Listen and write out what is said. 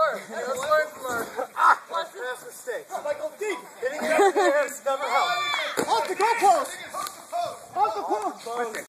learn. Let's learn from our past mistakes. Michael deep. Hitting it up in the air has never helped. Off the goalpost. Off the post.